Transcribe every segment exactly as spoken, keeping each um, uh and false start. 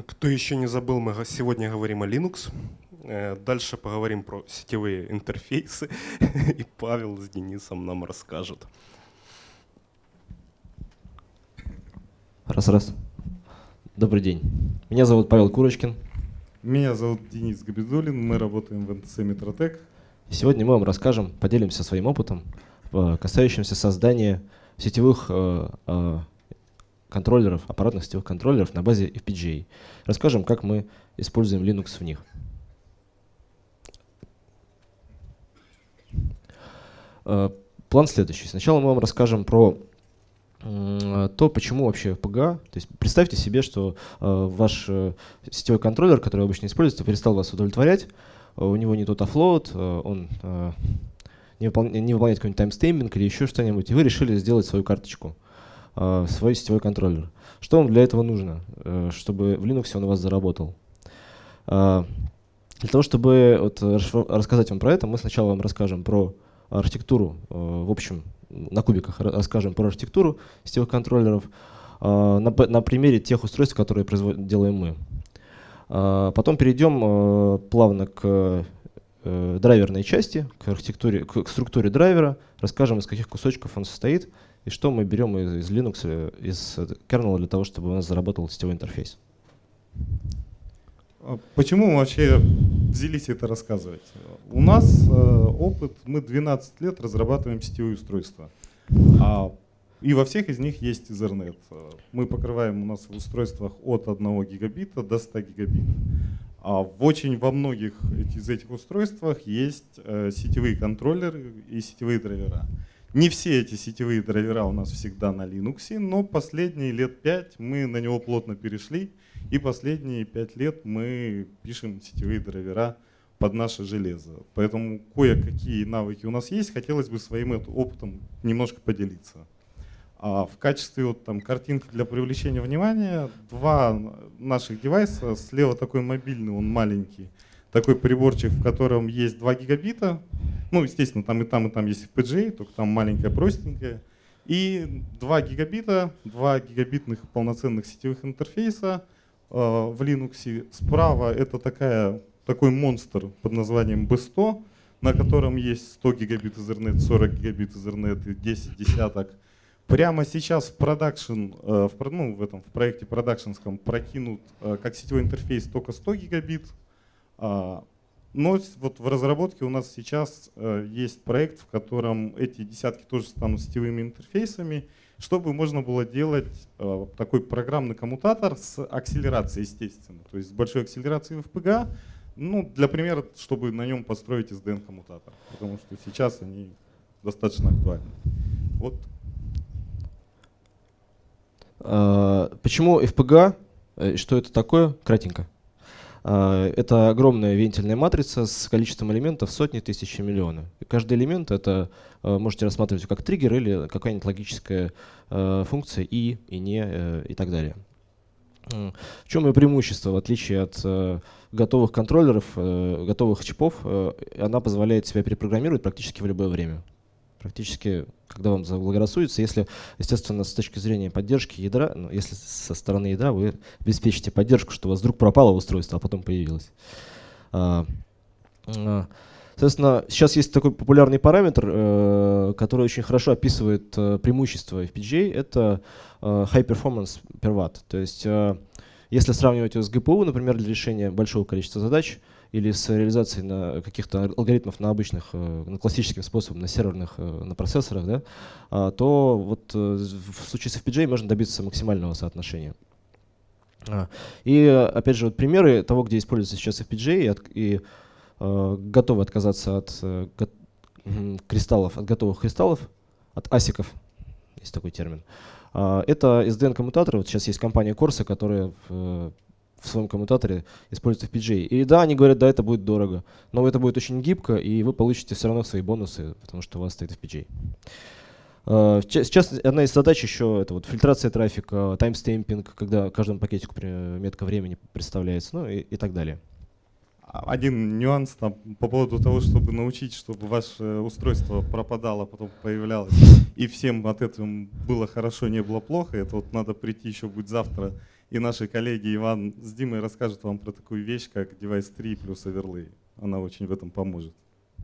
Кто еще не забыл, мы сегодня говорим о Linux. Дальше поговорим про сетевые интерфейсы, и Павел с Денисом нам расскажут. Раз-раз. Добрый день. Меня зовут Павел Курочкин. Меня зовут Денис Габидуллин, мы работаем в эн ти си Метротек. Сегодня мы вам расскажем, поделимся своим опытом, касающимся создания сетевых контроллеров, аппаратных сетевых контроллеров на базе эф пи джи эй. Расскажем, как мы используем Linux в них. План следующий. Сначала мы вам расскажем про то, почему вообще эф пи джи эй. То есть представьте себе, что ваш сетевой контроллер, который обычно используется, перестал вас удовлетворять, у него не тот оффлоуд, он не выполняет, не выполняет какой-нибудь таймстемпинг или еще что-нибудь, и вы решили сделать свою карточку, свой сетевой контроллер. Что вам для этого нужно, чтобы в Linux он у вас заработал? Для того, чтобы вот рассказать вам про это, мы сначала вам расскажем про архитектуру, в общем, на кубиках расскажем про архитектуру сетевых контроллеров на, на примере тех устройств, которые делаем мы. Потом перейдем плавно к драйверной части, к архитектуре, к структуре драйвера, расскажем, из каких кусочков он состоит и что мы берем из Linux, из кернела для того, чтобы у нас заработал сетевой интерфейс. Почему мы вообще взялись это рассказывать? У нас э, опыт, мы двенадцать лет разрабатываем сетевые устройства. А, и во всех из них есть Ethernet. Мы покрываем у нас в устройствах от одного гигабита до ста гигабит. А в очень во многих из этих устройствах есть э, сетевые контроллеры и сетевые драйвера. Не все эти сетевые драйвера у нас всегда на Linux, но последние лет пять мы на него плотно перешли. И последние пять лет мы пишем сетевые драйвера под наше железо. Поэтому кое-какие навыки у нас есть. Хотелось бы своим опытом немножко поделиться. А в качестве вот, там, картинки для привлечения внимания два наших девайса. Слева такой мобильный, он маленький. Такой приборчик, в котором есть два гигабита. Ну, естественно, там и там, и там есть эф пи джи эй, только там маленькая, простенькая. И два гигабита, два гигабитных полноценных сетевых интерфейса в Linux. Справа это такая, такой монстр под названием би сто, на котором есть сто гигабит Ethernet, сорок гигабит Ethernet и десять десяток. Прямо сейчас в продакшн, в, ну, в, этом, в проекте продакшнском прокинут как сетевой интерфейс только сто гигабит. Но вот в разработке у нас сейчас есть проект, в котором эти десятки тоже станут сетевыми интерфейсами, чтобы можно было делать э, такой программный коммутатор с акселерацией, естественно. То есть с большой акселерацией в эф пи джи эй, ну, для примера, чтобы на нем построить эс ди эн-коммутатор. Потому что сейчас они достаточно актуальны. Вот. Почему эф пи джи эй? Что это такое? Кратенько. Это огромная вентильная матрица с количеством элементов сотни, тысячи, миллионы. И каждый элемент это можете рассматривать как триггер или какая-нибудь логическая функция и, и не, и так далее. В чем ее преимущество, в отличие от готовых контроллеров, готовых чипов? Она позволяет себя перепрограммировать практически в любое время. Практически, когда вам заблагорассудится, если, естественно, с точки зрения поддержки ядра, ну, если со стороны ядра вы обеспечите поддержку, что у вас вдруг пропало устройство, а потом появилось. А, а, соответственно, сейчас есть такой популярный параметр, э, который очень хорошо описывает э, преимущество эф пи джи эй, это э, High Performance per Watt. То есть, э, если сравнивать его с джи пи ю, например, для решения большого количества задач, или с реализацией на каких-то алгоритмов на обычных, на классическим способом, на серверных, на процессорах, да, то вот в случае с эф пи джи эй можно добиться максимального соотношения. И опять же, вот примеры того, где используется сейчас эф пи джи эй, и, и готовы отказаться от кристаллов, от готовых кристаллов, от асиков, есть такой термин. Это эс ди эн-коммутаторы. Вот сейчас есть компания Corsa, которая в в своем коммутаторе используют эф пи джи эй. И да, они говорят, да, это будет дорого, но это будет очень гибко, и вы получите все равно свои бонусы, потому что у вас стоит эф пи джи эй. Сейчас одна из задач еще это вот фильтрация трафика, таймстемпинг, когда каждому пакетику метка времени представляется, ну и, и так далее. Один нюанс там, по поводу того, чтобы научить, чтобы ваше устройство пропадало, потом появлялось, и всем от этого было хорошо, не было плохо. Это вот надо прийти еще будет завтра И наши коллеги Иван с Димой расскажут вам про такую вещь, как девайс три плюс оверлей. Она очень в этом поможет.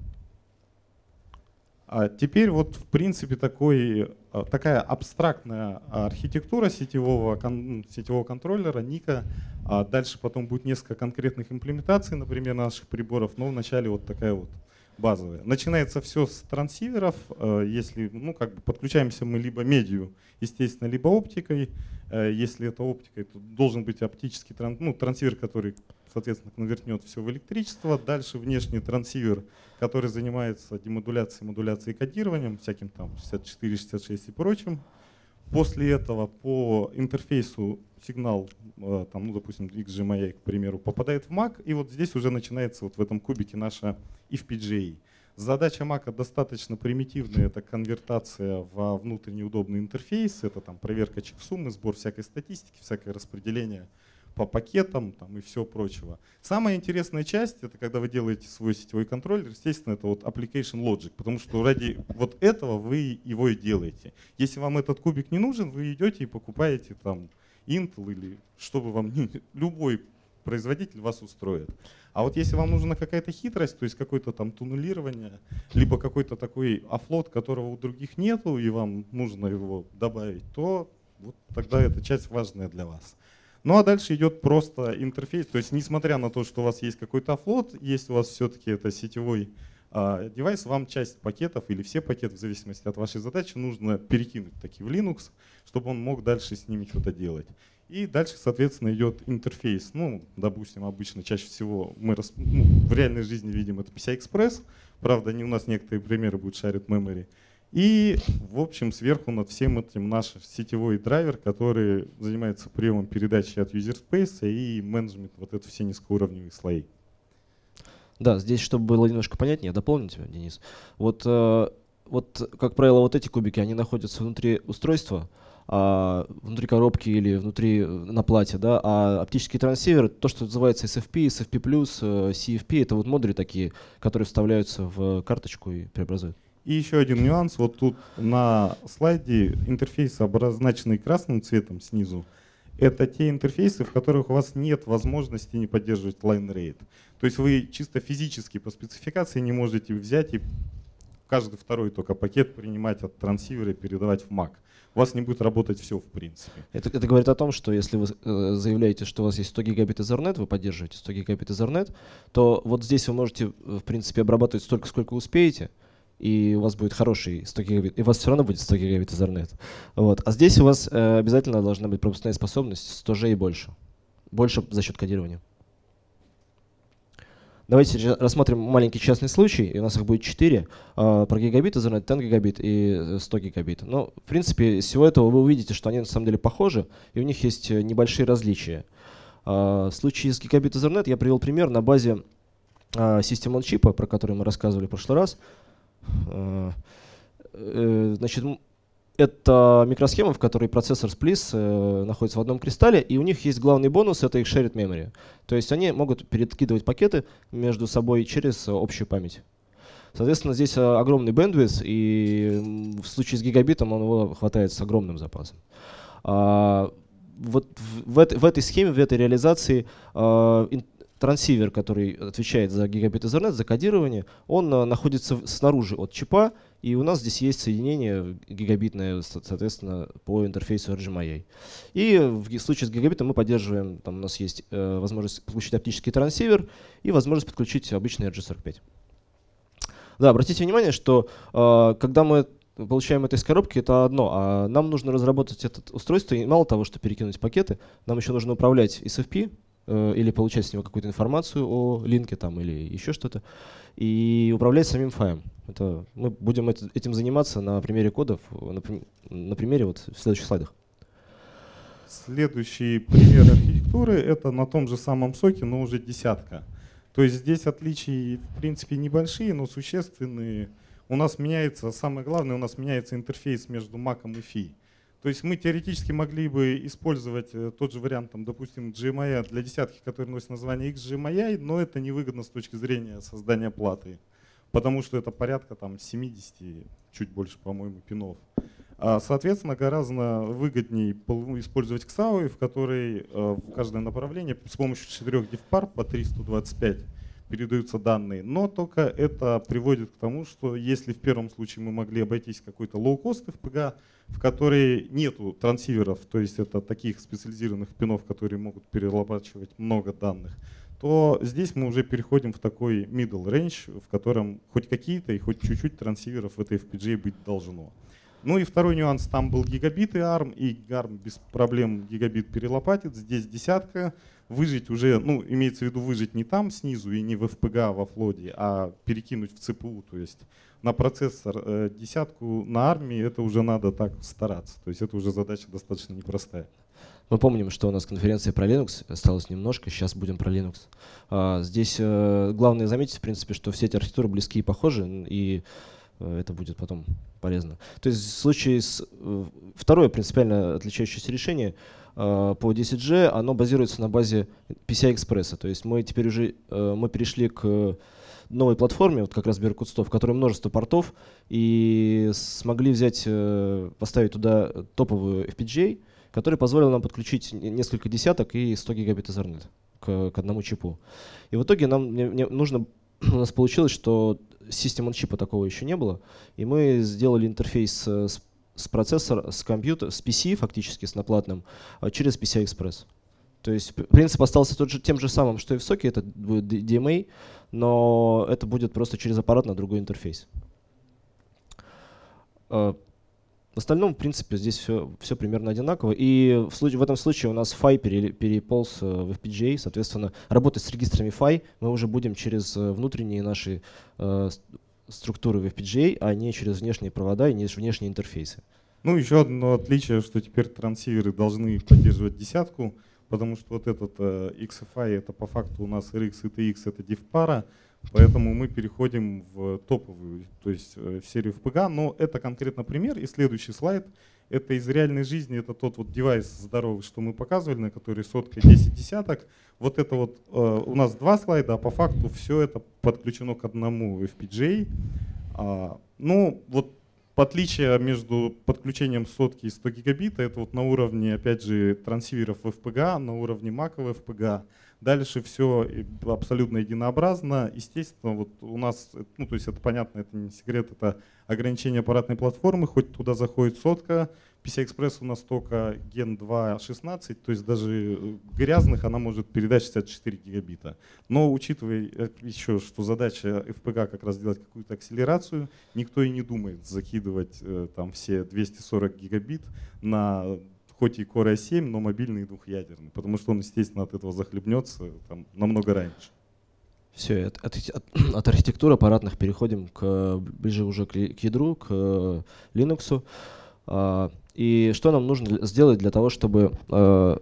А теперь вот в принципе такой, такая абстрактная архитектура сетевого, кон, сетевого контроллера, ника. А дальше потом будет несколько конкретных имплементаций, например, наших приборов, но вначале вот такая вот базовая. Начинается все с трансиверов. Если ну, как бы подключаемся мы либо медью, естественно, либо оптикой. Если это оптикой, то должен быть оптический тран, ну, трансивер, который, соответственно, конвертнет все в электричество. Дальше внешний трансивер, который занимается демодуляцией, модуляцией и кодированием, всяким там шестьдесят четыре, шестьдесят шесть и прочим. После этого по интерфейсу сигнал, там, ну, допустим, икс джи эм ай, к примеру, попадает в мак, и вот здесь уже начинается вот в этом кубике наша эф пи джи эй. Задача мака достаточно примитивная, это конвертация во внутренний удобный интерфейс, это там проверка чек-суммы, сбор всякой статистики, всякое распределение по пакетам там, и все прочего. Самая интересная часть, это когда вы делаете свой сетевой контроллер, естественно, это вот application logic, потому что ради вот этого вы его и делаете. Если вам этот кубик не нужен, вы идете и покупаете там Intel или что бы вам, любой производитель вас устроит. А вот если вам нужна какая-то хитрость, то есть какое-то там туннелирование, либо какой-то такой оффлот, которого у других нету, и вам нужно его добавить, то вот тогда эта часть важная для вас. Ну а дальше идет просто интерфейс, то есть несмотря на то, что у вас есть какой-то оффлот, если у вас все-таки это сетевой а, девайс, вам часть пакетов или все пакеты, в зависимости от вашей задачи, нужно перекинуть таки в Linux, чтобы он мог дальше с ними что-то делать. И дальше, соответственно, идет интерфейс. Ну, допустим, обычно чаще всего мы рас... ну, в реальной жизни видим это пи си ай экспресс. Правда, не у нас некоторые примеры будут shared memory. И, в общем, сверху над всем этим наш сетевой драйвер, который занимается приемом передачи от user space и менеджмент вот это все низкоуровневые слои. Да, здесь, чтобы было немножко понятнее, дополню тебя, Денис. Вот, э, вот, как правило, вот эти кубики, они находятся внутри устройства, а, внутри коробки или внутри на плате, да, а оптический трансивер, то, что называется эс эф пи, эс эф пи плюс, си эф пи, это вот модули такие, которые вставляются в карточку и преобразуют. И еще один нюанс. Вот тут на слайде интерфейсы, обозначенные красным цветом снизу, это те интерфейсы, в которых у вас нет возможности не поддерживать line rate. То есть вы чисто физически по спецификации не можете взять и каждый второй только пакет принимать от трансивера и передавать в мак. У вас не будет работать все в принципе. Это, это говорит о том, что если вы э, заявляете, что у вас есть сто гигабит Ethernet, вы поддерживаете сто гигабит Ethernet, то вот здесь вы можете, в принципе, обрабатывать столько, сколько успеете, и у вас будет хороший сто гигабит, и у вас все равно будет сто гигабит Ethernet. Вот. А здесь у вас э, обязательно должна быть пропускная способность сто джи и больше. Больше за счет кодирования. Давайте рассмотрим маленький частный случай, и у нас их будет четыре, э, про гигабит Ethernet, десять гигабит и сто гигабит. Но, в принципе, из всего этого вы увидите, что они на самом деле похожи, и у них есть небольшие различия. Э, в случае с гигабит Ethernet я привел пример на базе э, System on Chip, про который мы рассказывали в прошлый раз. Э, э, значит, это микросхема, в которой процессор Splice э, находится в одном кристалле, и у них есть главный бонус — это их shared memory. То есть они могут перекидывать пакеты между собой через э, общую память. Соответственно, здесь э, огромный bandwidth, и в случае с гигабитом он его хватает с огромным запасом. А, вот в, в, этой, в этой схеме, в этой реализации э, трансивер, который отвечает за гигабит Ethernet, за кодирование, он а, находится снаружи от чипа, и у нас здесь есть соединение гигабитное, соответственно, по интерфейсу эр джи эм ай. И в случае с гигабитом мы поддерживаем, там у нас есть э, возможность подключить оптический трансивер и возможность подключить обычный эр джи сорок пять. Да, обратите внимание, что э, когда мы получаем это из коробки, это одно, а нам нужно разработать это устройство, и мало того, что перекинуть пакеты, нам еще нужно управлять эс эф пи, или получать с него какую-то информацию о линке там, или еще что-то, и управлять самим файлом. Это, мы будем это, этим заниматься на примере кодов, на, на примере вот в следующих слайдах. Следующий пример архитектуры — это на том же самом соке, но уже десятка. То есть здесь отличия в принципе небольшие, но существенные. У нас меняется, самое главное, у нас меняется интерфейс между маком и фи. То есть мы теоретически могли бы использовать тот же вариант, там, допустим, джи эм ай для десятки, который носит название икс джи эм ай, но это невыгодно с точки зрения создания платы, потому что это порядка там, семьдесят, чуть больше, по-моему, пинов. Соответственно, гораздо выгоднее использовать ксау, в которой в каждое направление с помощью четырех дифпар по триста двадцать пять передаются данные. Но только это приводит к тому, что если в первом случае мы могли обойтись какой-то лоу-кост эф пи джи, в которой нету трансиверов, то есть это таких специализированных пинов, которые могут перелопачивать много данных, то здесь мы уже переходим в такой middle range, в котором хоть какие-то и хоть чуть-чуть трансиверов в этой эф пи джи быть должно. Ну и второй нюанс, там был гигабит и арм, и арм без проблем гигабит перелопатит, здесь десятка. Выжить уже, ну имеется в виду выжить не там снизу и не в эф пи джи, а во флоде, а перекинуть в цэ пэ у, то есть на процессор э, десятку на армии это уже надо так стараться, то есть это уже задача достаточно непростая. Мы помним, что у нас конференция про Linux, осталось немножко, сейчас будем про Linux. А, здесь э, главное заметить, в принципе, что все эти архитектуры близки и похожи, и э, это будет потом полезно. То есть в случае с... Э, второе принципиально отличающееся решение э, по десять джи, оно базируется на базе пи си ай-экспресса. То есть мы теперь уже э, мы перешли к новой платформе, вот как раз Berkut сто, в которой множество портов, и смогли взять, э, поставить туда топовую эф пи джи, который позволил нам подключить несколько десяток и сто гигабит Ethernet к, к одному чипу. И в итоге нам не, не нужно, у нас получилось, что System on чипа такого еще не было, и мы сделали интерфейс с, с процессора, с компьютера, с пи си фактически, с наплатным, через пи си ай-экспресс. То есть принцип остался тот же, тем же самым, что и в соке, это будет ди эм эй, но это будет просто через аппарат на другой интерфейс. В остальном, в принципе, здесь все, все примерно одинаково. И в, случае, в этом случае у нас эф ай переполз в эф пи джи эй. Соответственно, работать с регистрами эф ай мы уже будем через внутренние наши э, структуры в эф пи джи эй, а не через внешние провода и не через внешние интерфейсы. Ну, еще одно отличие, что теперь трансиверы должны поддерживать десятку, потому что вот этот э, икс эф ай это по факту у нас эр икс и ти икс это дифпара. Поэтому мы переходим в топовую, то есть в серию эф пи джи. Но это конкретно пример. И следующий слайд — это из реальной жизни. Это тот вот девайс здоровый, что мы показывали, на который сотка десять десяток. Вот это вот э, у нас два слайда, а по факту все это подключено к одному эф пи джи. А, ну вот отличие между подключением сотки и сто гигабита — это вот на уровне, опять же, трансиверов в эф пи джи, на уровне макового эф пи джи. Дальше все абсолютно единообразно. Естественно, вот у нас, ну то есть это понятно, это не секрет, это ограничение аппаратной платформы, хоть туда заходит сотка, пи си ай-экспресс у нас только ген два шестнадцать, то есть даже грязных она может передать шестьдесят четыре гигабита. Но учитывая еще, что задача эф пи джи как раз сделать какую-то акселерацию, никто и не думает закидывать там все двести сорок гигабит на хоть и Core ай семь, но мобильный и двухъядерный, потому что он, естественно, от этого захлебнется там, намного раньше. Все, от, от, от архитектуры аппаратных переходим к, ближе уже к, к ядру, к Linux. А, и что нам нужно сделать для того, чтобы а,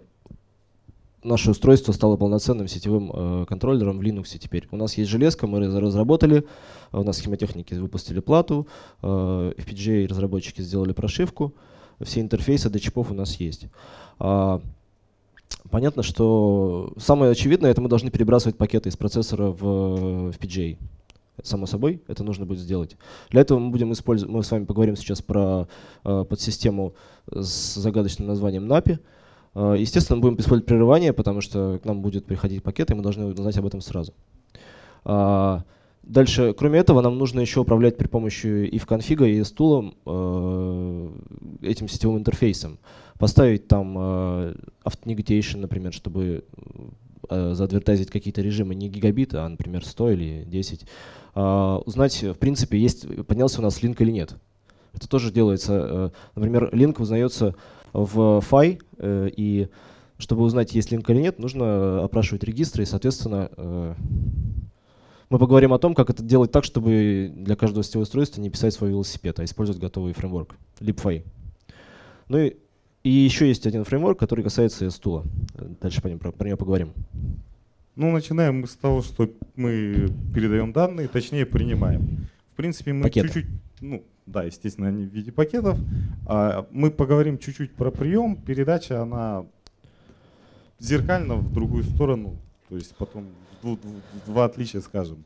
наше устройство стало полноценным сетевым а, контроллером в Linux теперь? У нас есть железка, мы разработали, у нас схемотехники выпустили плату, а, эф пи джи эй-разработчики сделали прошивку. Все интерфейсы до чипов у нас есть. А, понятно, что самое очевидное — это мы должны перебрасывать пакеты из процессора в эф пи джи эй. Само собой, это нужно будет сделать. Для этого мы будем использовать, мы с вами поговорим сейчас про а, подсистему с загадочным названием напи. А, естественно, мы будем использовать прерывание, потому что к нам будет приходить пакет, и мы должны узнать об этом сразу. А, Дальше, кроме этого, нам нужно еще управлять при помощи if-конфига и стулом э, этим сетевым интерфейсом. Поставить там э, auth-negation, например, чтобы э, заадвертайзить какие-то режимы не гигабита, а, например, сто или десять. Э, узнать, в принципе, есть, поднялся у нас линк или нет. Это тоже делается. Э, например, линк узнается в эф ай, э, и чтобы узнать, есть линк или нет, нужно опрашивать регистры, и, соответственно, э, мы поговорим о том, как это делать так, чтобы для каждого сетевого устройства не писать свой велосипед, а использовать готовый фреймворк, libfy. Ну и, и еще есть один фреймворк, который касается стула. Дальше по ним, про, про него поговорим. Ну, начинаем мы с того, что мы передаем данные, точнее принимаем. В принципе, мы чуть-чуть, ну да, естественно, они в виде пакетов. А мы поговорим чуть-чуть про прием. Передача, она зеркально в другую сторону, то есть потом два отличия, скажем.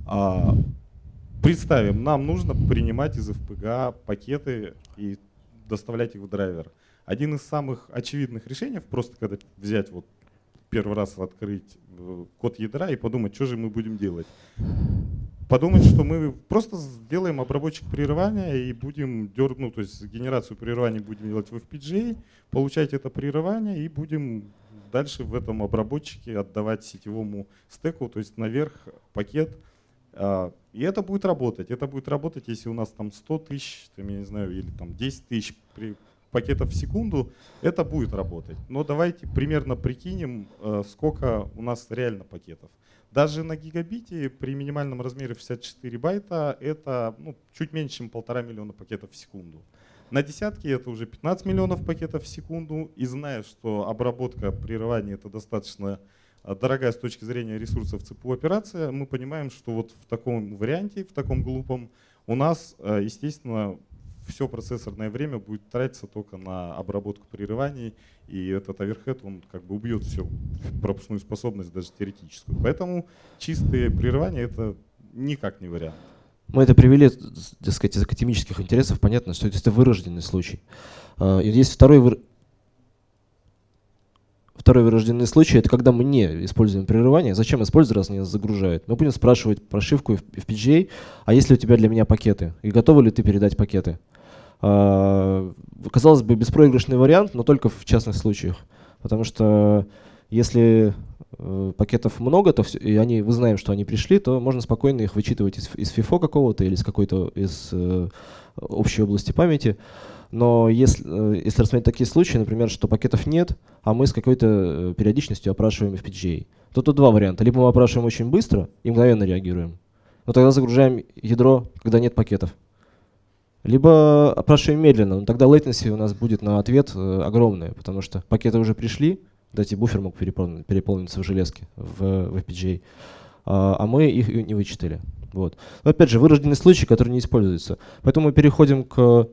Представим, нам нужно принимать из эф пи джи пакеты, и доставлять их в драйвер. Один из самых очевидных решений, просто когда взять вот первый раз открыть код ядра и подумать, что же мы будем делать. Подумать, что мы просто сделаем обработчик прерывания и будем дергать, ну, то есть генерацию прерываний будем делать в эф пи джи эй, получать это прерывание и будем дальше в этом обработчике отдавать сетевому стеку, то есть наверх пакет. И это будет работать. Это будет работать, если у нас там сто тысяч, там, я не знаю, или там десять тысяч пакетов в секунду, это будет работать. Но давайте примерно прикинем, сколько у нас реально пакетов. Даже на гигабите при минимальном размере шестьдесят четыре байта это ну, чуть меньше, чем полтора миллиона пакетов в секунду. На десятке это уже пятнадцать миллионов пакетов в секунду. И зная, что обработка прерывания это достаточно дорогая с точки зрения ресурсов цэ пэ у операция, мы понимаем, что вот в таком варианте, в таком глупом, у нас, естественно, все процессорное время будет тратиться только на обработку прерываний, и этот оверхед, он как бы убьет всю пропускную способность, даже теоретическую. Поэтому чистые прерывания — это никак не вариант. Мы это привели, так сказать, из академических интересов. Понятно, что это вырожденный случай. И есть второй, выр... второй вырожденный случай, это когда мы не используем прерывание. Зачем использовать, раз они нас загружают? Мы будем спрашивать прошивку эф пи джи эй, а есть ли у тебя для меня пакеты? И готовы ли ты передать пакеты? Казалось бы, беспроигрышный вариант, но только в частных случаях. Потому что если пакетов много, то все, и они, вы знаем, что они пришли, то можно спокойно их вычитывать из, из фифо какого-то или из какой-то из э, общей области памяти. Но если, э, если рассмотреть такие случаи, например, что пакетов нет, а мы с какой-то периодичностью опрашиваем эф пи джи эй, то тут два варианта. Либо мы опрашиваем очень быстро и мгновенно реагируем, но тогда загружаем ядро, когда нет пакетов. Либо опрашиваем медленно, но тогда latency у нас будет на ответ э, огромная, потому что пакеты уже пришли, кстати, буфер мог переполниться, переполниться в железке, в, в эф пи джи эй, а, а мы их не вычитали. Вот. Но опять же, вырожденный случай, который не используется. Поэтому мы переходим к...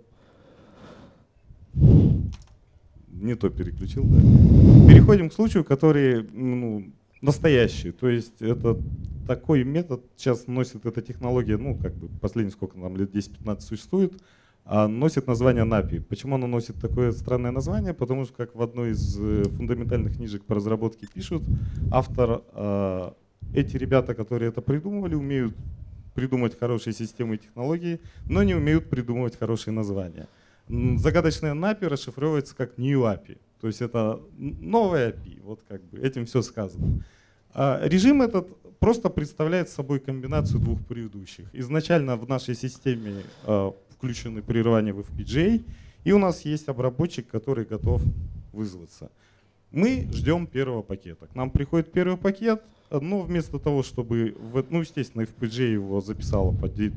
Не то переключил, да. Переходим к случаю, который ну, настоящий. То есть это такой метод, сейчас носит эта технология, ну как бы последние сколько там, лет десять-пятнадцать существует, носит название напи. Почему оно носит такое странное название? Потому что, как в одной из фундаментальных книжек по разработке пишут, автор, э, эти ребята, которые это придумывали, умеют придумать хорошие системы и технологии, но не умеют придумывать хорошие названия. Загадочное напи расшифровывается как New эй пи ай. То есть это новая эй пи ай. Вот как бы этим все сказано. А режим этот просто представляет собой комбинацию двух предыдущих. Изначально в нашей системе э, включены прерывания в эф пи джи эй, и у нас есть обработчик, который готов вызваться. Мы ждем первого пакета. К нам приходит первый пакет, но вместо того, чтобы, в, ну, естественно, эф пи джи ей его записала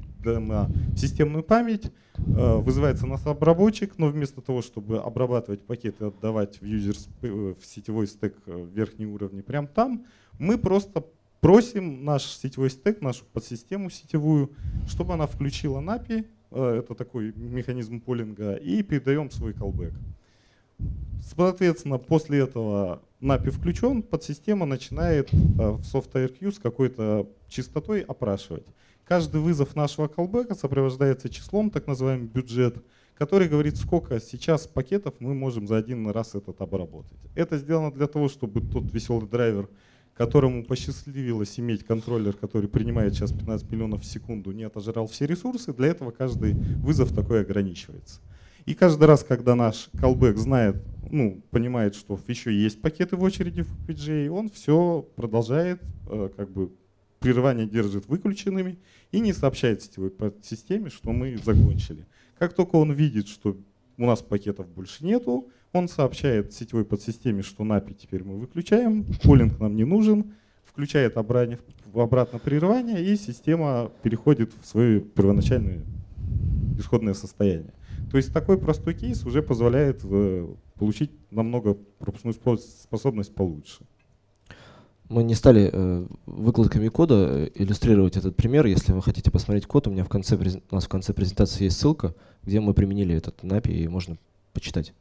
на системную память, вызывается нас обработчик, но вместо того, чтобы обрабатывать пакеты и отдавать в, юзер, в сетевой стек верхние уровни прямо там, мы просто просим наш сетевой стек, нашу подсистему сетевую, чтобы она включила напи, это такой механизм полинга, и передаем свой callback. Соответственно, после этого напи включен, подсистема начинает в SoftIRQ с какой-то частотой опрашивать. Каждый вызов нашего callback сопровождается числом, так называемый бюджет, который говорит, сколько сейчас пакетов мы можем за один раз этот обработать. Это сделано для того, чтобы тот веселый драйвер, которому посчастливилось иметь контроллер, который принимает сейчас пятнадцать миллионов в секунду, не отожрал все ресурсы. Для этого каждый вызов такой ограничивается. И каждый раз, когда наш callback знает, ну, понимает, что еще есть пакеты в очереди в эф пи джи эй, он все продолжает, как бы прерывание держит выключенными и не сообщает сетевой подсистеме, что мы закончили. Как только он видит, что у нас пакетов больше нету, он сообщает сетевой подсистеме, что напи теперь мы выключаем, полинг нам не нужен, включает обратно, обратно прерывание, и система переходит в свое первоначальное исходное состояние. То есть такой простой кейс уже позволяет получить намного пропускную способность получше. Мы не стали э, выкладками кода иллюстрировать этот пример. Если вы хотите посмотреть код, у меня в конце, у нас в конце презентации есть ссылка, где мы применили этот напи, и можно почитать.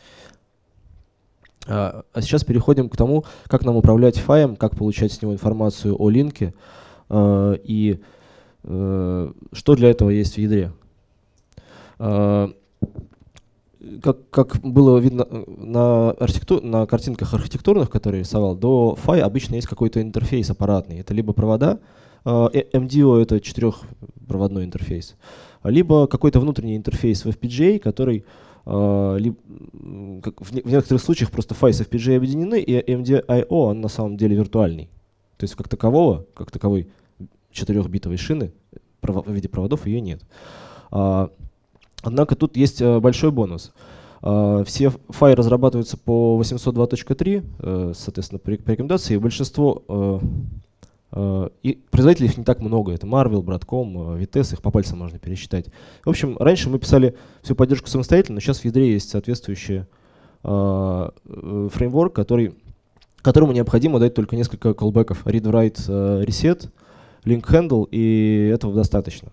А, а сейчас переходим к тому, как нам управлять фаем, как получать с него информацию о линке э, и э, что для этого есть в ядре. Э, как, как было видно на, архитектур, на картинках архитектурных, которые я рисовал, до эф ай обычно есть какой-то интерфейс аппаратный. Это либо провода, эм ди о — это четырехпроводной интерфейс, либо какой-то внутренний интерфейс в эф пи джи эй, который Uh, ли, как в, не, в некоторых случаях просто эф ай с эф пи джи эй объединены, и эм ди ай о он на самом деле виртуальный. То есть как такового, как таковой четырехбитовой шины в виде проводов ее нет. Uh, однако тут есть uh, большой бонус. Uh, все эф ай разрабатываются по восемьсот два точка три, uh, соответственно, по, по рекомендации, и большинство uh, Uh, и производителей их не так много. Это Marvell, Broadcom, uh, Vitesse, их по пальцам можно пересчитать. В общем, раньше мы писали всю поддержку самостоятельно, но сейчас в ядре есть соответствующий uh, фреймворк, который, которому необходимо дать только несколько колбеков: read, write, uh, reset, link handle, и этого достаточно.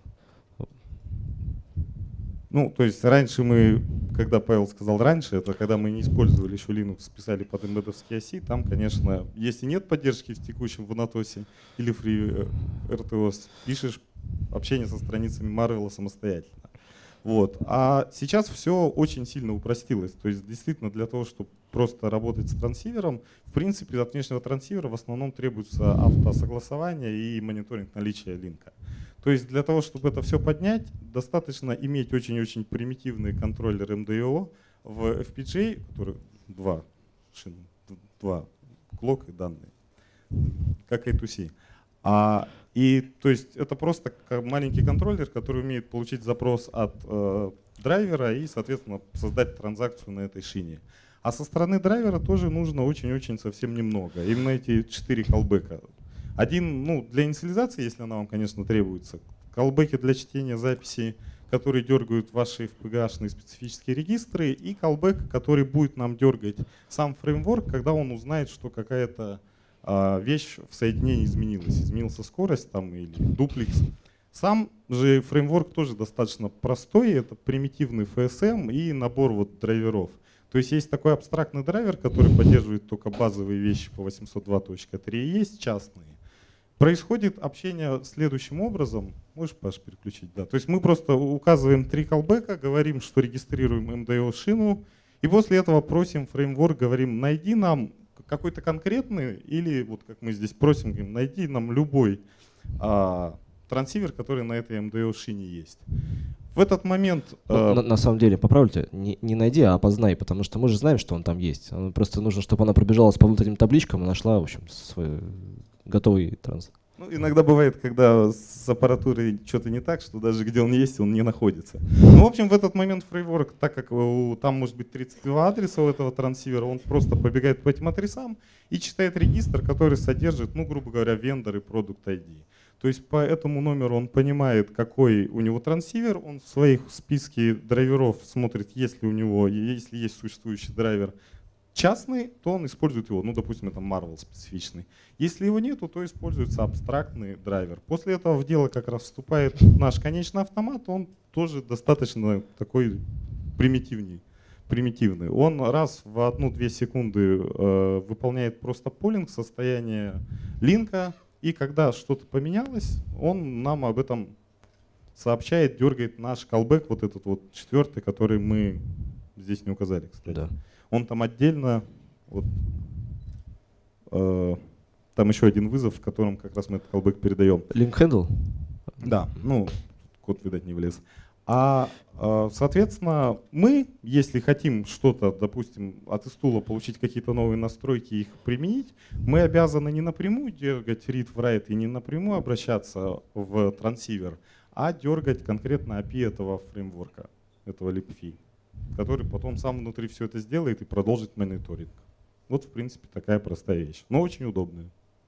Ну, то есть раньше мы, когда Павел сказал раньше, это когда мы не использовали еще Linux, писали под эмбедовские оси, там, конечно, если нет поддержки в текущем в Anatos'е или FreeRTOS, пишешь общение со страницами Marvel самостоятельно. Вот. А сейчас все очень сильно упростилось. То есть действительно для того, чтобы просто работать с трансивером, в принципе от внешнего трансивера в основном требуется автосогласование и мониторинг наличия линка. То есть для того, чтобы это все поднять, достаточно иметь очень-очень примитивный контроллер эм ди о в эф пи джи эй, который два шин, два клок и данные, как эй ту си. А, и то есть это просто маленький контроллер, который умеет получить запрос от э, драйвера и, соответственно, создать транзакцию на этой шине. А со стороны драйвера тоже нужно очень-очень совсем немного. Именно эти четыре колбека. Один, ну, для инициализации, если она вам, конечно, требуется, колбеки для чтения записей, которые дергают ваши эф пи джи-шные специфические регистры, и колбек, который будет нам дергать сам фреймворк, когда он узнает, что какая-то а, вещь в соединении изменилась. Изменилась скорость там, или дуплекс. Сам же фреймворк тоже достаточно простой, это примитивный эф эс эм и набор вот драйверов. То есть есть такой абстрактный драйвер, который поддерживает только базовые вещи по восемьсот два точка три, и есть частные. Происходит общение следующим образом. Можешь, Паш, переключить? Да. То есть мы просто указываем три колбека, говорим, что регистрируем эм ди о-шину, и после этого просим фреймворк, говорим, найди нам какой-то конкретный, или вот как мы здесь просим, говорим, найди нам любой а, трансивер, который на этой эм ди о-шине есть. В этот момент… Ну, э, на, на самом деле, поправьте, не, не найди, а опознай, потому что мы же знаем, что он там есть. Просто нужно, чтобы она пробежалась по внутренним табличкам и нашла, в общем, свой готовый транс. Ну, иногда бывает, когда с аппаратурой что-то не так, что даже где он есть, он не находится. Ну, в общем, в этот момент фреймворк, так как у, там может быть тридцать два адреса у этого трансивера, он просто побегает по этим адресам и читает регистр, который содержит, ну, грубо говоря, вендор и продукт ай ди. То есть по этому номеру он понимает, какой у него трансивер, он в своих списке драйверов смотрит, если у него, если есть существующий драйвер частный, то он использует его, ну, допустим, это Marvel специфичный. Если его нету, то используется абстрактный драйвер. После этого в дело как раз вступает наш конечный автомат, он тоже достаточно такой примитивный. примитивный. Он раз в одну-две секунды э, выполняет просто полинг состояния линка, и когда что-то поменялось, он нам об этом сообщает, дергает наш callback, вот этот вот четвертый, который мы здесь не указали, кстати. Да. Он там отдельно, вот, э, там еще один вызов, в котором как раз мы этот callback передаем. Link handle? Да, ну, код, видать, не влез. А, э, соответственно, мы, если хотим что-то, допустим, от истула получить какие-то новые настройки и их применить, мы обязаны не напрямую дергать read, write и не напрямую обращаться в трансивер, а дергать конкретно эй пи ай этого фреймворка, этого libfy, который потом сам внутри все это сделает и продолжит мониторинг. Вот, в принципе, такая простая вещь, но очень удобная.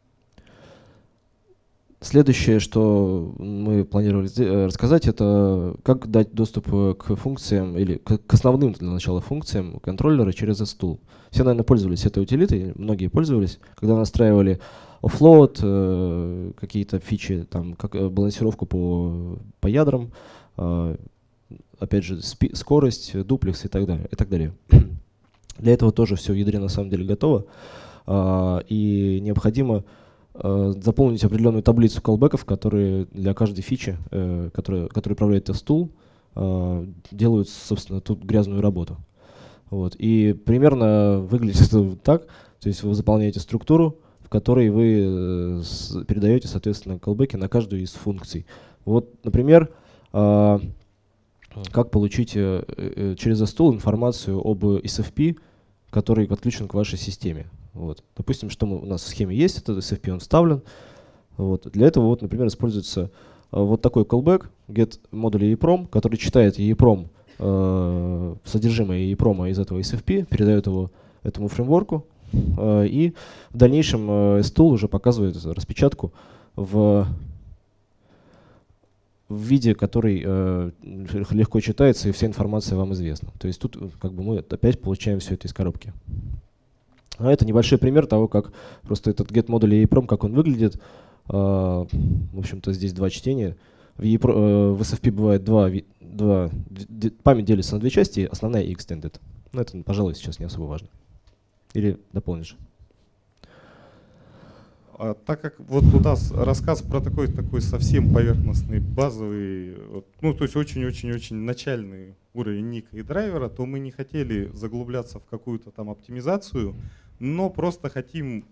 Следующее, что мы планировали рассказать, это как дать доступ к функциям или к основным для начала функциям контроллера через эс-тул. Все, наверное, пользовались этой утилитой, многие пользовались, когда настраивали offload, какие-то фичи, там, как балансировку по, по ядрам, опять же, скорость, дуплекс и так далее. И так далее. Для этого тоже все в ядре на самом деле готово. И необходимо заполнить определенную таблицу колбеков, которые для каждой фичи, которые, которые управляет эс-тул, делают, собственно, тут грязную работу. Вот. И примерно выглядит это так, то есть вы заполняете структуру, в которой вы передаете, соответственно, callback на каждую из функций. Вот, например, как получить через Stool информацию об эс эф пи, который подключен к вашей системе. Вот. Допустим, что мы, у нас в схеме есть, этот эс эф пи, он вставлен. Вот. Для этого, вот, например, используется вот такой callback get модуля EEPROM, который читает EEPROM, э, содержимое EEPROM из этого эс эф пи, передает его этому фреймворку, э, и в дальнейшем э, Stool уже показывает распечатку в, в виде, который э, легко читается, и вся информация вам известна. То есть тут как бы мы опять получаем все это из коробки. А это небольшой пример того, как просто этот get модуль EEPROM, как он выглядит. Uh, в общем-то, здесь два чтения. В, e uh, в эс эф пи бывает два, два память делится на две части, основная и extended. Но это, пожалуй, сейчас не особо важно. Или дополнишь? А, так как вот у нас рассказ про такой, такой совсем поверхностный, базовый, ну то есть очень-очень-очень начальный уровень ника и драйвера, то мы не хотели заглубляться в какую-то там оптимизацию, но просто хотим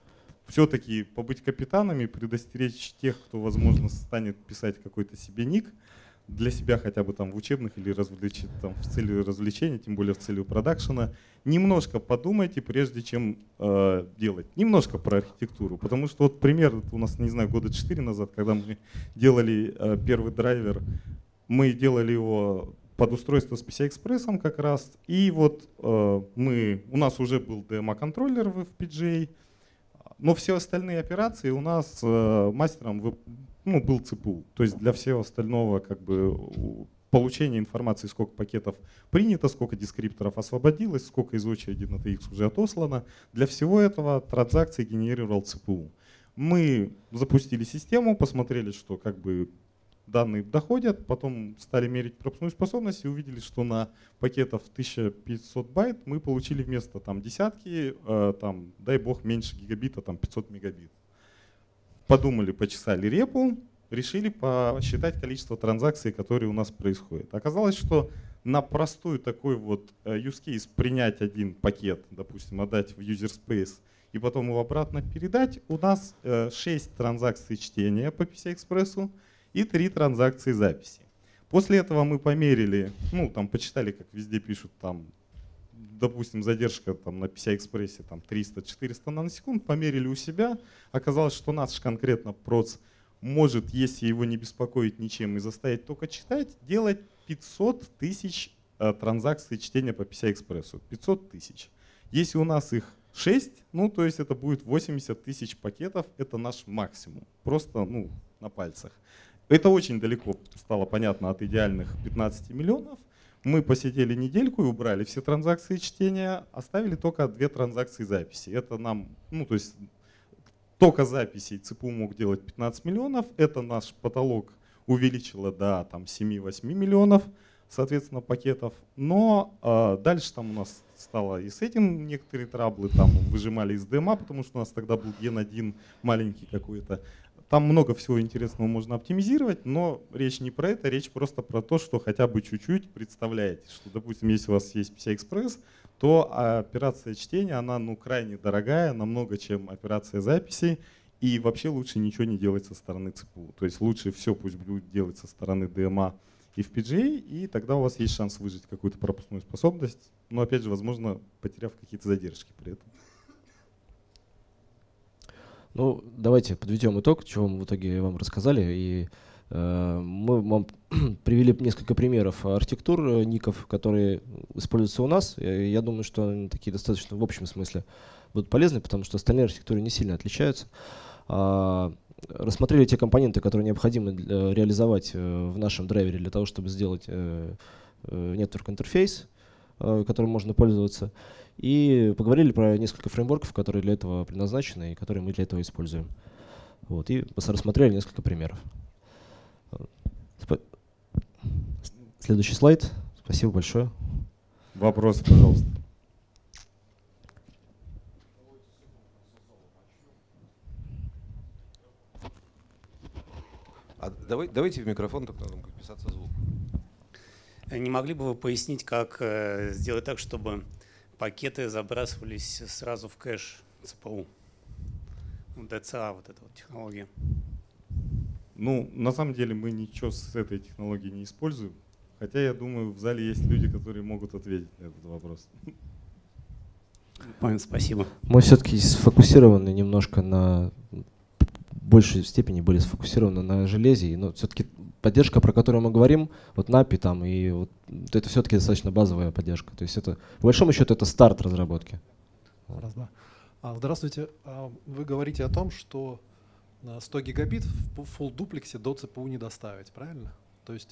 все-таки побыть капитанами, предостеречь тех, кто, возможно, станет писать какой-то себе ник для себя хотя бы там в учебных или развлеч... там, в цели развлечения, тем более в цели продакшена. Немножко подумайте, прежде чем э, делать. Немножко про архитектуру. Потому что вот пример у нас, не знаю, года четыре назад, когда мы делали э, первый драйвер, мы делали его под устройство с пи си ай-экспрессом как раз. И вот э, мы, у нас уже был ди эм эй-контроллер в пи джи эй, но все остальные операции у нас э, мастером ну, был си пи ю. То есть для всего остального как бы получения информации, сколько пакетов принято, сколько дескрипторов освободилось, сколько из очереди на ти икс уже отослано. Для всего этого транзакции генерировал си пи ю. Мы запустили систему, посмотрели, что как бы данные доходят, потом стали мерить пропускную способность и увидели, что на пакетов тысяча пятьсот байт мы получили вместо там десятки, э, там, дай бог, меньше гигабита, там пятьсот мегабит. Подумали, почесали репу, решили посчитать количество транзакций, которые у нас происходят. Оказалось, что на простой такой вот use case принять один пакет, допустим, отдать в user space и потом его обратно передать, у нас э, шесть транзакций чтения по пи си ай-экспрессу и три транзакции записи. После этого мы померили, ну там почитали, как везде пишут, там, допустим, задержка там, на пи си ай-экспрессе там, триста-четыреста наносекунд, померили у себя. Оказалось, что наш конкретно проц может, если его не беспокоить ничем и заставить только читать, делать пятьсот тысяч э, транзакций чтения по пи си ай-экспрессу. пятьсот тысяч. Если у нас их шесть, ну то есть это будет восемьдесят тысяч пакетов, это наш максимум. Просто ну, на пальцах. Это очень далеко стало понятно от идеальных пятнадцати миллионов. Мы посидели недельку и убрали все транзакции чтения, оставили только две транзакции записи. Это нам, ну то есть только записей си пи ю мог делать пятнадцать миллионов. Это наш потолок увеличило до там, семи-восьми миллионов, соответственно, пакетов. Но э, дальше там у нас стало и с этим некоторые траблы, там выжимали из ди эм эй, потому что у нас тогда был ген один маленький какой-то. Там много всего интересного можно оптимизировать, но речь не про это, речь просто про то, что хотя бы чуть-чуть представляете, что, допустим, если у вас есть пи си ай-экспресс, то операция чтения, она ну, крайне дорогая, намного, чем операция записи, и вообще лучше ничего не делать со стороны си пи ю. То есть лучше все пусть будет делать со стороны ди эм эй и в пи джи эй, и тогда у вас есть шанс выжать какую-то пропускную способность, но опять же, возможно, потеряв какие-то задержки при этом. Ну, давайте подведем итог, чего мы в итоге вам рассказали. И э, мы вам привели несколько примеров архитектур ников, которые используются у нас. И я думаю, что они такие достаточно в общем смысле будут полезны, потому что остальные архитектуры не сильно отличаются. А, рассмотрели те компоненты, которые необходимо для, реализовать э, в нашем драйвере для того, чтобы сделать э, э, network интерфейс, э, которым можно пользоваться. И поговорили про несколько фреймворков, которые для этого предназначены и которые мы для этого используем. Вот, и рассмотрели несколько примеров. Следующий слайд. Спасибо большое. Вопрос, пожалуйста. А давай, давайте в микрофон, только надо писаться звук. Не могли бы вы пояснить, как э, сделать так, чтобы пакеты забрасывались сразу в кэш ЦПУ? ди си эй, вот эта вот технология. Ну, на самом деле мы ничего с этой технологией не используем. Хотя, я думаю, в зале есть люди, которые могут ответить на этот вопрос. Понятно, спасибо. Мы все-таки сфокусированы немножко на большей степени были сфокусированы на железе, но все-таки поддержка, про которую мы говорим, вот напи там и вот это все-таки достаточно базовая поддержка. То есть это по большому счету это старт разработки. Раз, да. А, здравствуйте. Вы говорите о том, что сто гигабит в full дуплексе до ЦПУ не доставить, правильно? То есть,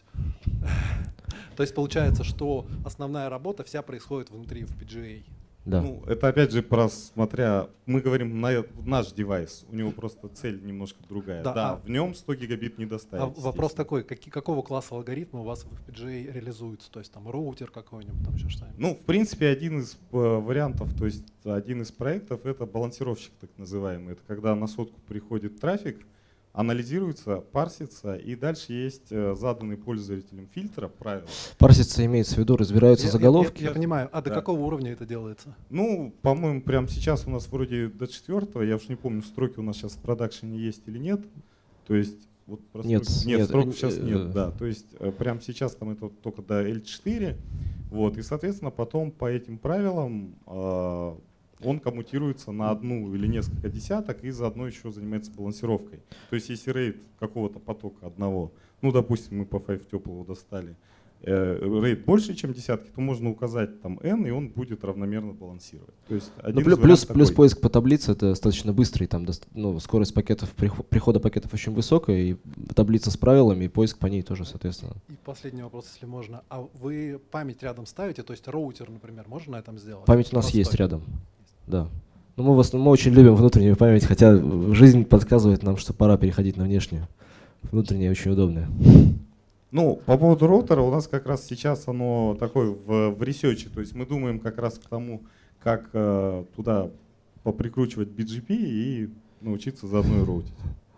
то есть получается, что основная работа вся происходит внутри эф пи джи эй. Да. Ну, это опять же про смотря, мы говорим на наш девайс, у него просто цель немножко другая. Да, да а, в нем сто гигабит не доставить. А вопрос такой, как, какого класса алгоритма у вас в эф пи джи эй реализуется? То есть там роутер какой-нибудь, там еще что-нибудь? Ну, в принципе, один из э, вариантов, то есть один из проектов — это балансировщик так называемый. Это когда на сотку приходит трафик, анализируется, парсится, и дальше есть заданный пользователем фильтр, правила. Парсится имеется в виду, разбираются я, заголовки? Я, я, я понимаю. А до да. какого уровня это делается? Ну, по-моему, прямо сейчас у нас вроде до четвертого, я уж не помню, строки у нас сейчас в продакшене есть или нет. То есть вот нет, строки, нет, нет, строков сейчас э, нет, да. То есть прямо сейчас там это только до эл четыре, вот, и, соответственно, потом по этим правилам э, он коммутируется на одну или несколько десяток и заодно еще занимается балансировкой. То есть если рейд какого-то потока одного, ну, допустим, мы по файв теплого достали, э, рейд больше, чем десятки, то можно указать там n, и он будет равномерно балансировать. То есть один плюс, плюс, плюс поиск по таблице — это достаточно быстрый, там ну, скорость пакетов, прихода пакетов очень высокая, и таблица с правилами, и поиск по ней тоже, соответственно. И последний вопрос, если можно. А вы память рядом ставите? То есть роутер, например, можно на этом сделать? Память у нас Простой. есть рядом. Да. Но мы, в основном, мы очень любим внутреннюю память, хотя жизнь подсказывает нам, что пора переходить на внешнюю. Внутренняя очень удобная. Ну, по поводу роутера у нас как раз сейчас оно такое в, в ресерче. То есть мы думаем как раз к тому, как э, туда поприкручивать би джи пи и научиться заодно и роутить.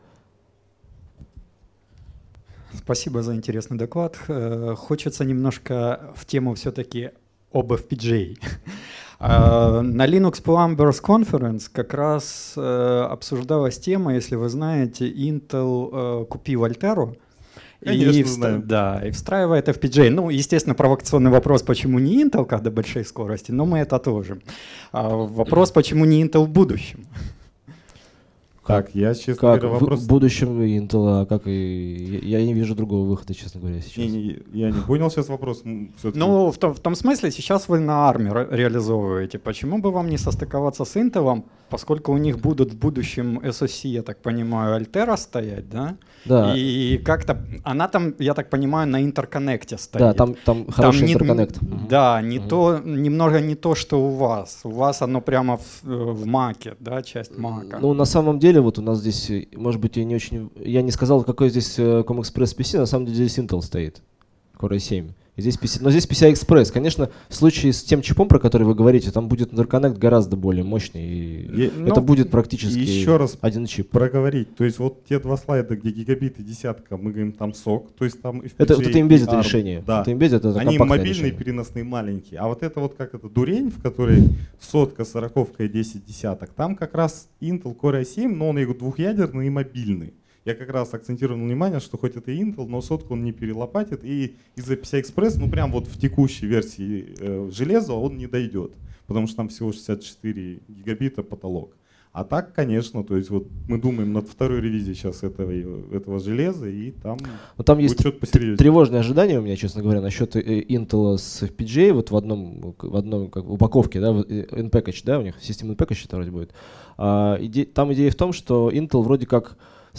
Спасибо за интересный доклад. Хочется немножко в тему все-таки об эф пи джи эй. На Linux Plumbers Conference как раз обсуждалась тема, если вы знаете, Intel купил Altera. Конечно, и, знаем. Да, и встраивает эф пи джи эй. Ну, естественно, провокационный вопрос, почему не Intel, когда большой скорости, но мы это отложим. А вопрос, почему не Intel в будущем? Так, я, честно как говоря, вопрос... в будущем Intel, а как и... Я не вижу другого выхода, честно говоря, сейчас. Не, не, я не понял сейчас вопрос. Ну, в том, в том смысле, сейчас вы на армии ре реализовываете. Почему бы вам не состыковаться с Intel, поскольку у них будут в будущем эс о си, я так понимаю, Altera стоять, да? Да. И как-то она там, я так понимаю, на интерконнекте стоит. Да, там, там хороший там интерконнект. Не, да, не угу. то, немного не то, что у вас. У вас оно прямо в, в маке, да, часть мака. Ну, на самом деле, вот у нас здесь, может быть, я не очень... Я не сказал, какой здесь ComExpress пи си, на самом деле здесь Intel стоит. Core ай семь. И здесь пи си, но здесь пи си ай Express. Конечно, в случае с тем чипом, про который вы говорите, там будет интерконнект гораздо более мощный. И я, это ну, будет практически еще раз один чип. Проговорить. То есть вот те два слайда, где гигабиты десятка, мы говорим там сок, то есть там эф пи джи эй. Это, вот это embedded арм, решение. Да. Это embedded, это они мобильные, решение. переносные, маленькие. А вот это вот как это дурень, в которой сотка, сороковка и десять десяток, там как раз Intel Core ай семь, но он и двухъядерный и мобильный. Я как раз акцентирую внимание, что хоть это и Intel, но сотку он не перелопатит, и из-за пи си ай Express, ну прям вот в текущей версии э, железа он не дойдет, потому что там всего шестьдесят четыре гигабита потолок. А так, конечно, то есть вот мы думаем над второй ревизией сейчас этого, этого железа, и там, но там есть что-то посерьезнее. Тревожное ожидание у меня, честно говоря, насчет Intel с эф пи джи эй, вот в одном, в одном как, упаковке, да, in-package, да, у них система in-package это вроде будет. А, иде, там идея в том, что Intel вроде как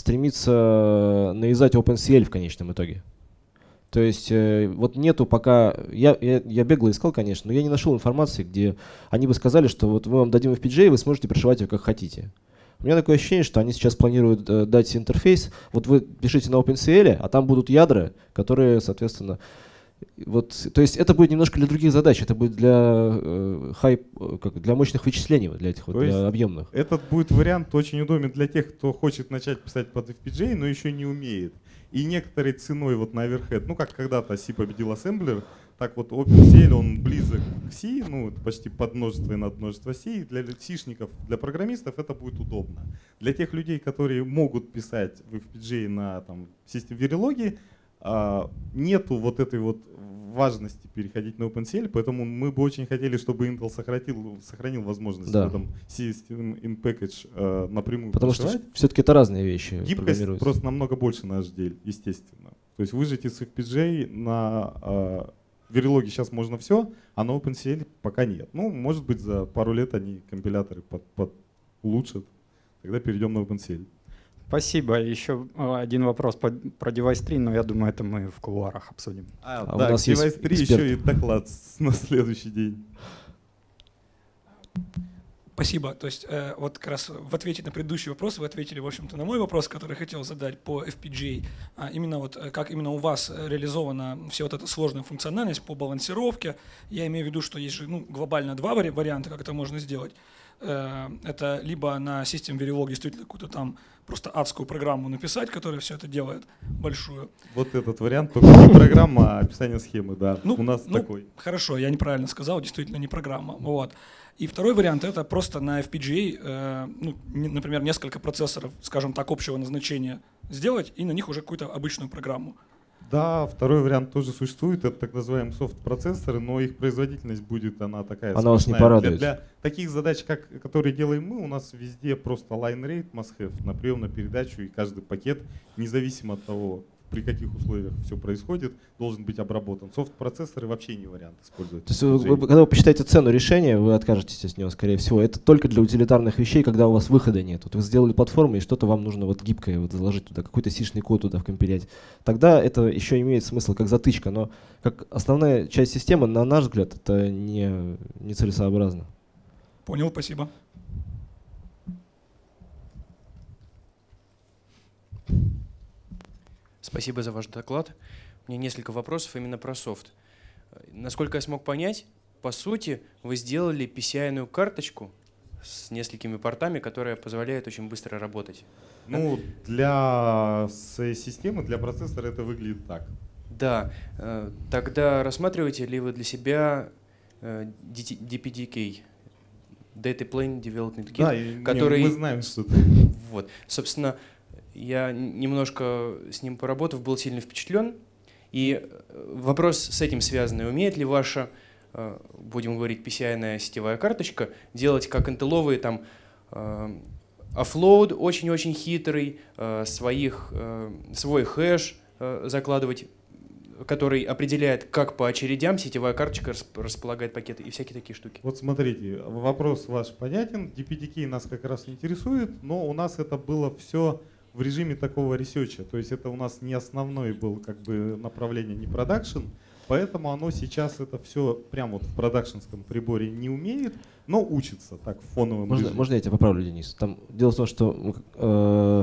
стремится навязать OpenCL в конечном итоге. То есть э, вот нету пока, я, я, я бегло искал, конечно, но я не нашел информации, где они бы сказали, что вот мы вам дадим эф пи джи эй, вы сможете прошивать его как хотите. У меня такое ощущение, что они сейчас планируют э, дать интерфейс, вот вы пишите на OpenCL, а там будут ядра, которые, соответственно, вот, то есть это будет немножко для других задач, это будет для, э, хай, как, для мощных вычислений, для этих вот, для объемных. Этот будет вариант очень удобен для тех, кто хочет начать писать под эф пи джи эй, но еще не умеет. И некоторой ценой вот на оверхед, ну как когда-то си победил ассемблер, так вот OpenCL, он близок к C, ну, это почти подмножество и надмножество C, и для сишников, для программистов это будет удобно. Для тех людей, которые могут писать в эф пи джей на там, системе Verilog, а, нету вот этой вот важности переходить на OpenCL, поэтому мы бы очень хотели, чтобы Intel сохранил, сохранил возможность да. в этом System in Package а, напрямую Потому прошивать. что все-таки это разные вещи. Гибкость просто намного больше на эйч ди эл, естественно. То есть выжать из эф пи джей на а, Verilog сейчас можно все, а на OpenCL пока нет. Ну, может быть, за пару лет они компиляторы под, под улучшат, тогда перейдем на OpenCL. Спасибо. Еще один вопрос по, про девайс три, но я думаю, это мы в кулуарах обсудим. А, а да, у нас девайс есть три эксперт. еще и доклад на следующий день. Спасибо. То есть э, вот как раз в ответе на предыдущий вопрос вы ответили, в общем-то, на мой вопрос, который хотел задать по эф пи джей. А именно вот как именно у вас реализована вся вот эта сложная функциональность по балансировке. Я имею в виду, что есть же ну, глобально два вари- варианта, как это можно сделать. Э, это либо на системе Verilog действительно какую-то там просто адскую программу написать, которая все это делает, большую. Вот этот вариант, только не программа, а описание схемы, да. Ну, у нас ну, такой. Хорошо, я неправильно сказал, действительно не программа. Вот. И второй вариант — это просто на эф пи джей, э, ну, не, например, несколько процессоров, скажем так, общего назначения сделать и на них уже какую-то обычную программу. Да, второй вариант тоже существует, это так называемые софт-процессоры, но их производительность будет, она такая Она вас не смешная. порадует. Для, для таких задач, как, которые делаем мы, у нас везде просто line rate must have на прием, на передачу, и каждый пакет, независимо от того, при каких условиях все происходит, должен быть обработан. Софт-процессоры вообще не вариант использовать. То есть вы, вы, когда вы посчитаете цену решения, вы откажетесь от него, скорее всего. Это только для утилитарных вещей, когда у вас выхода нет. Вот вы сделали платформу, и что-то вам нужно вот гибкое вот заложить туда, какой-то сишный код туда вкомпилять. Тогда это еще имеет смысл как затычка, но как основная часть системы, на наш взгляд, это не, не целесообразно. Понял, спасибо. Спасибо за ваш доклад. У меня несколько вопросов именно про софт. Насколько я смог понять, по сути, вы сделали пи си ай-ную карточку с несколькими портами, которая позволяет очень быстро работать. Ну, для системы, для процессора это выглядит так. Да. Тогда рассматриваете ли вы для себя ди пи ди кей, Data Plane Development Kit, Да, и, который… не, мы знаем, что это. Вот. Собственно, я немножко с ним поработав, был сильно впечатлен. И вопрос с этим связанный. Умеет ли ваша, будем говорить, пи си ай-ная сетевая карточка делать как интеловые там оффлоуд очень-очень хитрый, своих, свой хэш закладывать, который определяет, как по очередям сетевая карточка располагает пакеты и всякие такие штуки? Вот смотрите, вопрос ваш понятен. ди пи ди кей нас как раз интересует, но у нас это было все в режиме такого ресерча. То есть это у нас не основной был как бы направление, не продакшн, поэтому оно сейчас это все прямо вот в продакшнском приборе не умеет, но учится так в фоновом Можно, режиме. можно я тебя поправлю, Денис? Там дело в том, что э,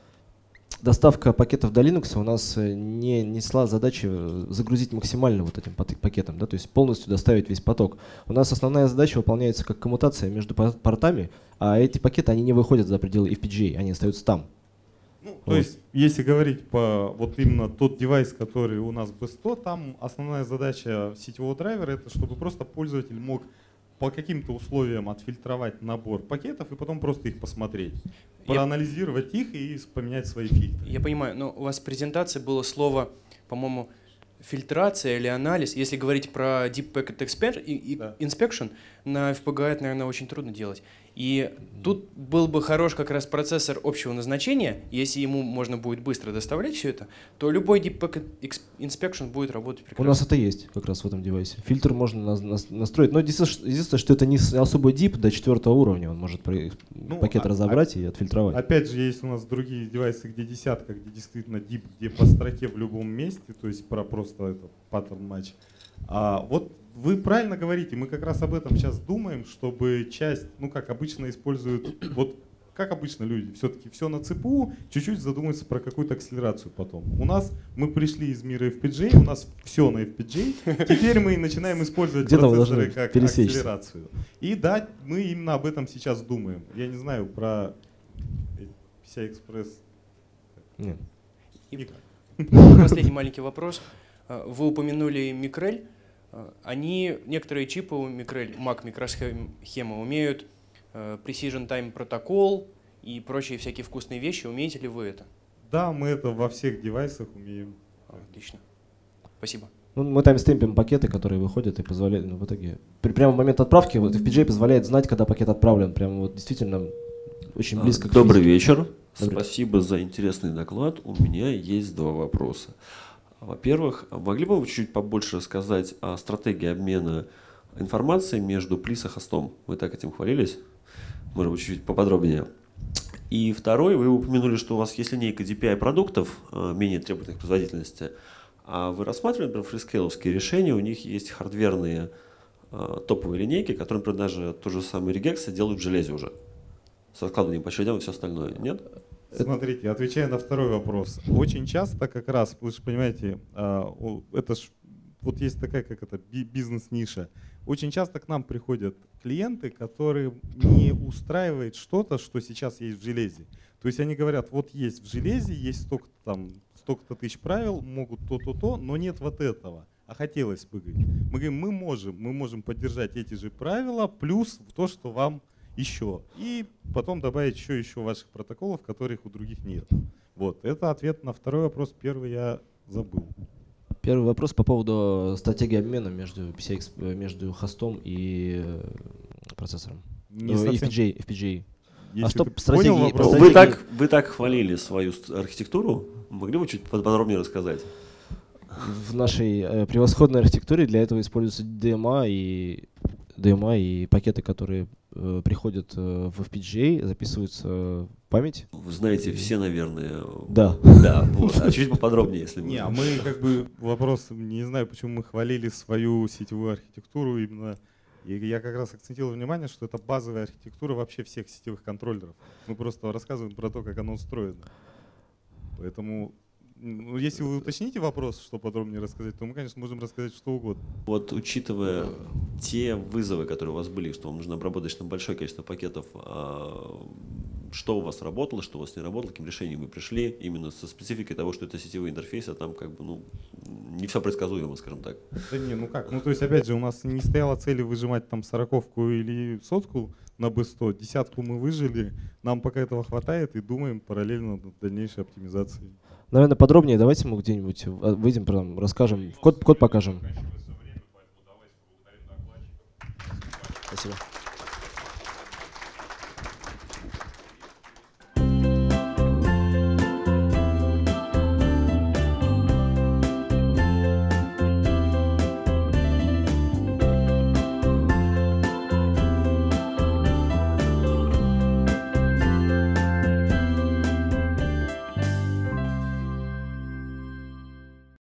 доставка пакетов до Linux у нас не несла задачи загрузить максимально вот этим пакетом, да, то есть полностью доставить весь поток. У нас основная задача выполняется как коммутация между портами, а эти пакеты они не выходят за пределы эф пи джей, они остаются там. Ну, то вот. есть, если говорить по вот именно тот девайс, который у нас би сто, там основная задача сетевого драйвера — это чтобы просто пользователь мог по каким-то условиям отфильтровать набор пакетов и потом просто их посмотреть, проанализировать их и поменять свои фильтры. Я понимаю, но у вас в презентации было слово, по-моему, фильтрация или анализ. Если говорить про Deep Packet Inspection, да. На эф пи джи это, наверное, очень трудно делать. И тут был бы хорош как раз процессор общего назначения. Если ему можно будет быстро доставлять все это, то любой Deep Packet Inspection будет работать прекрасно. У нас это есть как раз в этом девайсе. Фильтр можно на, на, настроить. Но единственное, что это не особо deep, до четвертого уровня. Он может ну, пакет а, разобрать а, и отфильтровать. Опять же, есть у нас другие девайсы, где десятка, где действительно deep, где по строке в любом месте, то есть про просто это паттерн матч. А вот вы правильно говорите, мы как раз об этом сейчас думаем, чтобы часть, ну как обычно используют, вот как обычно люди, все-таки все на ЦПУ, чуть-чуть задумаются про какую-то акселерацию потом. У нас, мы пришли из мира эф пи джей, у нас все на эф пи джей, теперь мы начинаем использовать процессоры как акселерацию. И да, мы именно об этом сейчас думаем. Я не знаю про пи си ай-Express. Нет. И последний маленький вопрос. Вы упомянули Микрель. э, они, некоторые чипы у микро, Mac микросхема умеют э, Precision Time протокол и прочие всякие вкусные вещи. Умеете ли вы это? Да, мы это во всех девайсах умеем. Отлично. Спасибо. Ну, мы таймстемпим пакеты, которые выходят и позволяют, ну, в итоге, при, прямо в момент отправки, вот эф пи джей позволяет знать, когда пакет отправлен, прямо вот действительно очень близко к Добрый физике. вечер. Добрый. Спасибо за интересный доклад. У меня есть два вопроса. Во-первых, могли бы вы чуть-чуть побольше рассказать о стратегии обмена информацией между плис и хостом? Вы так этим хвалились? Может быть, чуть-чуть поподробнее. И второй, вы упомянули, что у вас есть линейка ди пи ай продуктов, менее требовательных к производительности. А вы рассматривали, например, фрискейловские решения, у них есть хардверные э, топовые линейки, которые, например, даже тот же самый Regex делают в железе уже. С раскладыванием по очередям и все остальное. Нет? Смотрите, отвечая на второй вопрос. Очень часто как раз, вы же понимаете, это ж, вот есть такая, как это, бизнес-ниша. Очень часто к нам приходят клиенты, которые не устраивает что-то, что сейчас есть в железе. То есть они говорят, вот есть в железе, есть столько-то там, столько-то тысяч правил, могут то-то-то, но нет вот этого. А хотелось бы. Мы говорим, мы можем, мы можем поддержать эти же правила, плюс то, что вам еще. И потом добавить еще еще ваших протоколов, которых у других нет. Вот, это ответ на второй вопрос. Первый я забыл. Первый вопрос по поводу стратегии обмена между, пи си ай, между хостом и процессором. Не Ну, совсем... эф пи джей. эф пи джей. Если а что ты по стратегии, понял по вопрос? стратегии- Вы так, вы так хвалили свою ст- архитектуру. Могли бы чуть подробнее рассказать? В нашей э, превосходной архитектуре для этого используются ди эм эй и, ди эм эй и пакеты, которые э, приходят э, в эф пи джей, записываются в память. Вы знаете все, наверное. Да. Да, вот. А чуть поподробнее, если Не, а можно. мы как бы вопрос, не знаю, почему мы хвалили свою сетевую архитектуру именно. И я как раз акцентировал внимание, что это базовая архитектура вообще всех сетевых контроллеров. Мы просто рассказываем про то, как оно устроено. Поэтому, ну, если вы уточните вопрос, что подробнее рассказать, то мы, конечно, можем рассказать что угодно. Вот учитывая те вызовы, которые у вас были, что вам нужно обработать на большое количество пакетов, а, что у вас работало, что у вас не работало, к каким решениям вы пришли, именно со спецификой того, что это сетевые интерфейсы, а там как бы, ну, не все предсказуемо, скажем так. Да не, ну как, ну то есть опять же у нас не стояла цели выжимать там сороковку или сотку на би сто, десятку мы выжили, нам пока этого хватает и думаем параллельно над дальнейшей оптимизацией. Наверное, подробнее давайте мы где-нибудь выйдем, прям расскажем, код, код покажем. Спасибо.